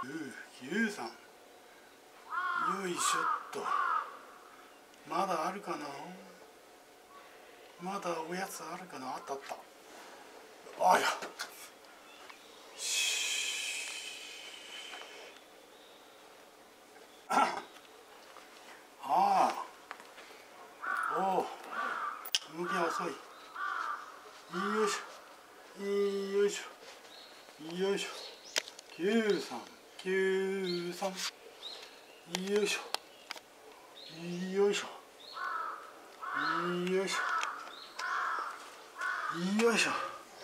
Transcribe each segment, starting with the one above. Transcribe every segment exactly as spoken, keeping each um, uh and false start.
ゆうさん、よいしょっと。まだあるかな。まだおやつあるかな。あったあった。あや。ああ。おお。動きが遅い。よいしょ。よいしょ。よいしょ。きゅうさん、きゅうさん。よいしょ。よいしょ。よいしょ。よいしょ。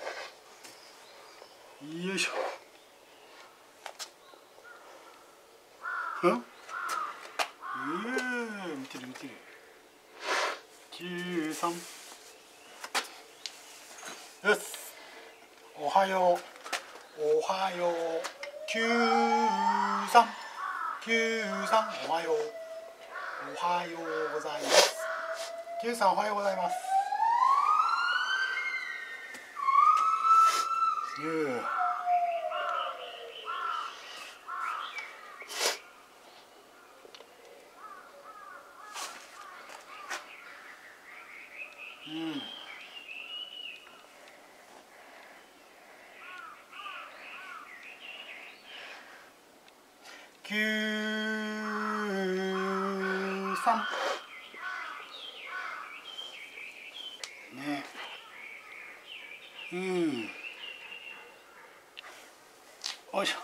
よいしょ。うん？ええ、見てる見てる。きゅうさん。よし。おはよう。おはよう。きゅうさん。きゅうさん、おはよう。おはようございます。きゅうさん、おはようございます。うん。きゅうさん。ね。うん。よいしょ。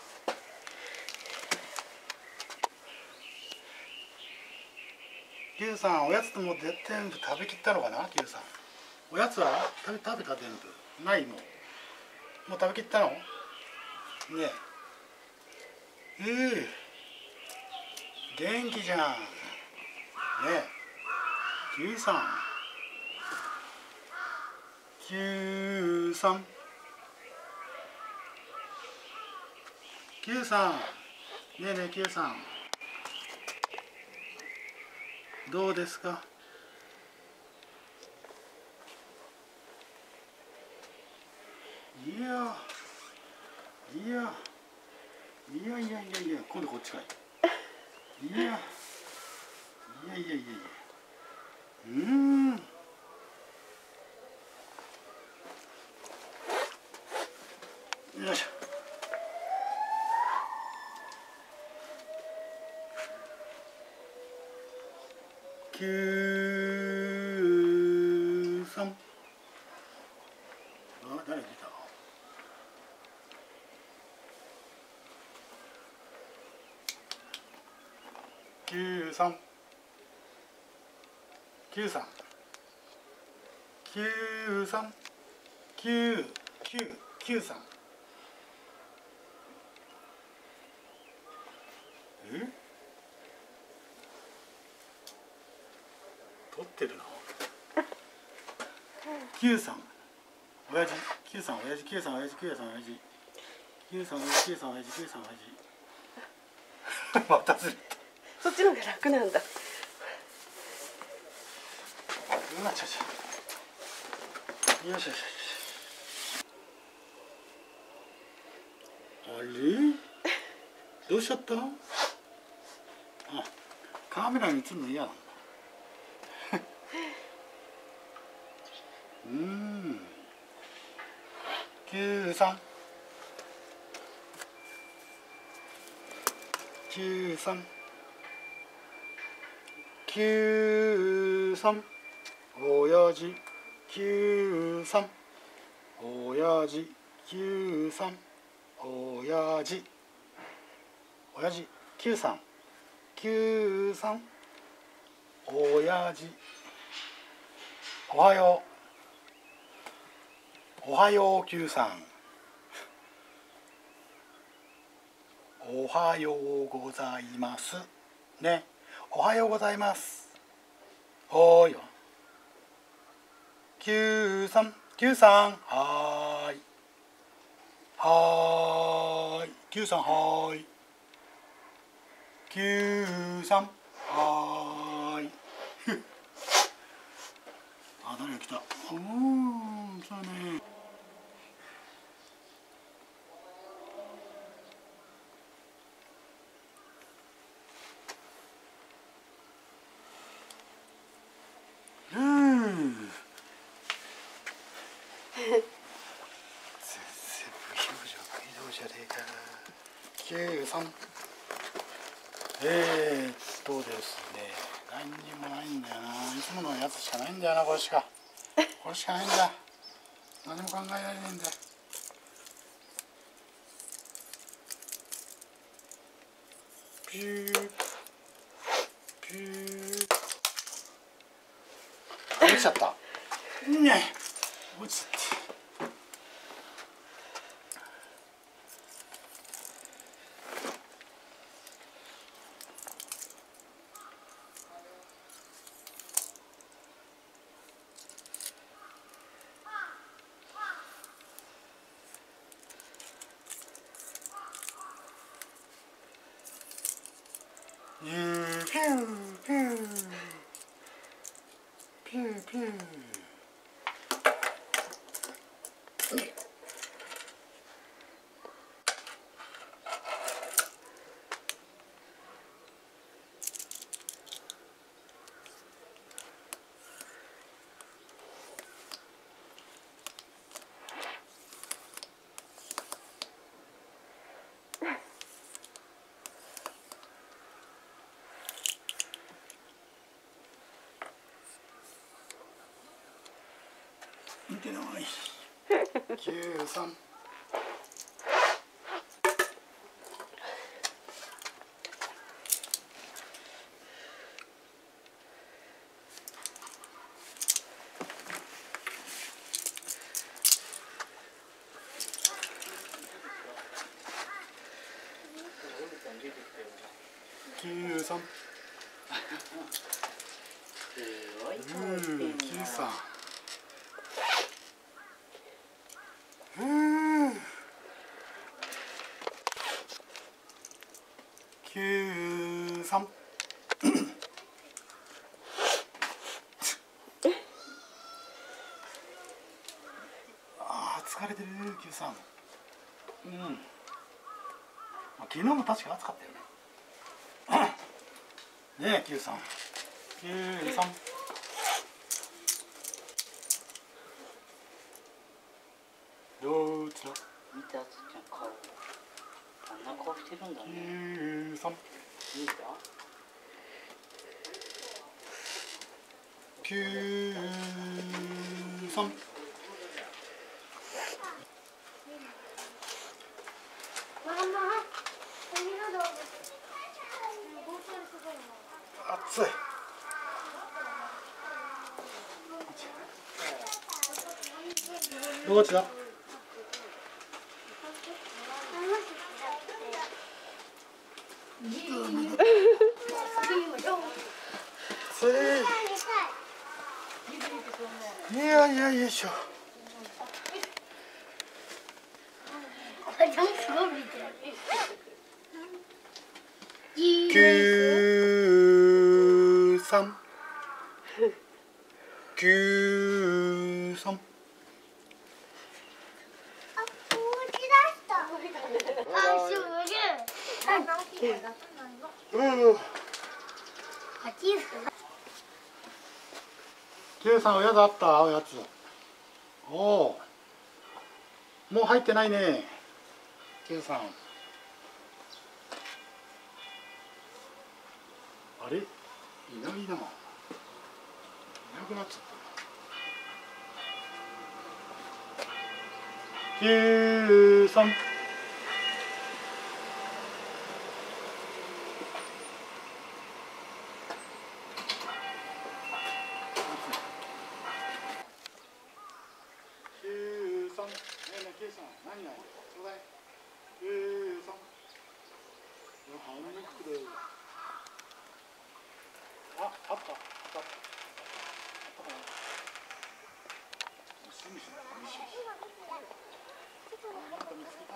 きゅうさん、おやつとも全部食べきったのかな。きゅうさん、おやつは食べ食べた。全部ない。もうもう食べきったのね。ええー、元気じゃんね。きゅうさん、きゅうさん、きゅうさん、ねえねえ、きゅうさん、どうですか。いやいやいやいやいやいや、今度こっちかい。いやいやいやいやいや、うーん、よいしょ。きゅうさん。あ、誰出た。きゅうさん、きゅうさん、きゅうさん、きゅう、きゅう、きゅうさん。え？撮ってるな。きゅうさん、親父、きゅうさん、親父、きゅうさん、親父、きゅうさん、親父。きゅうさん、親父、きゅうさん、親父、きゅうさん、親父。またずれた。 そっちの方が楽なんだ。 うわ、ちょちょ。よしよしよし。あれ？どうしちゃった？あ、カメラに映るの嫌なんだ。うん。きゅうさん。きゅうさん。きゅうさん。おやじ。きゅうさん。おやじ。きゅうさん。おやじ。おやじ。きゅうさん。きゅうさん。おやじ。おはよう。おはよう、きゅうさん。おはようございますね。おはようございます。おーいよ。きゅうさん、きゅうさん、はーい。はーい。きゅうさん、はーい。きゅうさん、はーい。あ、誰が来た。おー、来たね。 きゅうさん。えーっとですね、何にもないんだよな。いつものやつしかないんだよな。これしかこれしかないんだ。何も考えられないんだよ。ピューピュー、落ちちゃった。ね、落ちちゃった。ピューピューピューピューピュー。見てない。きゅうさん。きゅうさん。うん、きゅうさん。きゅうさん。ああ、疲れてるきゅうさん。うん。まあ、昨日も確か暑かったよね。ねえきゅうさん。きゅうさん。どちら？ 見た、つっちゃん顔。あんな顔してるんだね。 きゅうさん。 見た？ きゅうさん。暑い。どっちだ？暑い。いやいやよいしょ。きゅうさん。きゅうさん。きゅうさんおやつあった？おやつ。おお。もう入ってないね。きゅうさん。あれ？いないな。いなくなっちゃった。きゅうさん。きゅうさん。ねえねえきゅうさん。何がいい？ちょうだい。きゅうさん。ハンモックで。あ、あった。あった。あったかな。すぐしない。よしよし。なんか見つけた。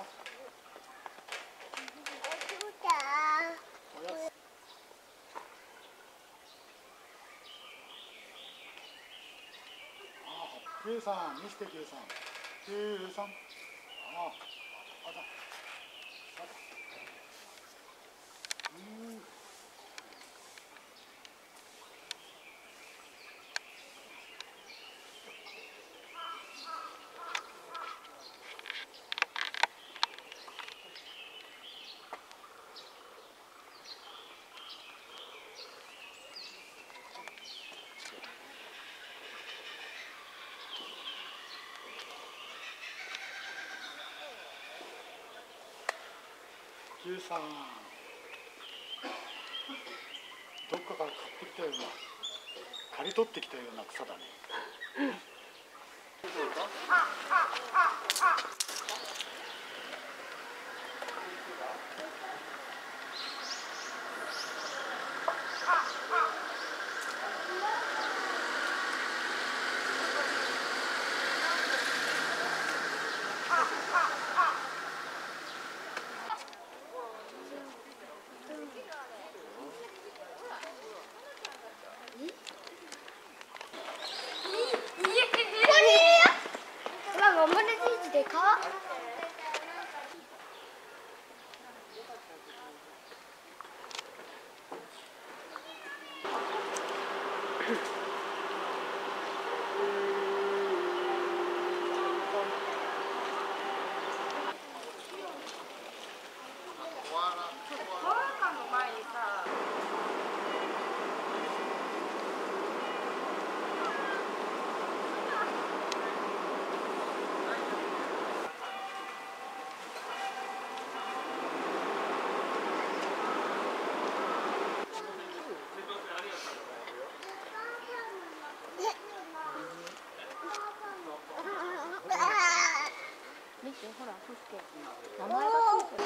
おやつ。きゅうさん、見せてきゅうさん。きゅうさん。ああ、あった。あった。うん。 じゅうさん。どっかから買ってきたような、刈り取ってきたような草だね。 でかっ。見て、ほら、フッケ。名前がついてる。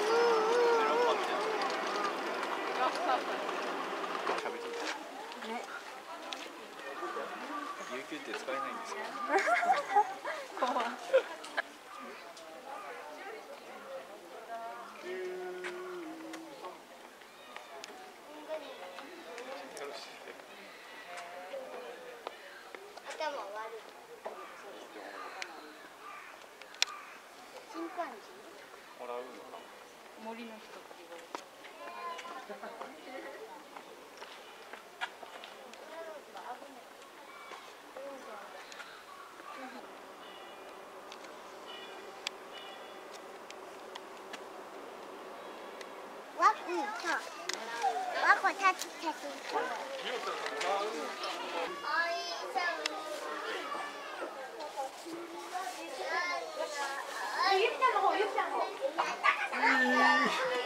ね。 有給って使えないんですよ。 怖い。頭悪い。チンパンジー？ もらうのか。 森の人って言われた。わ、うん、そう。わ、これ、たち、たち。ゆきちゃんの方、ゆきちゃんの方。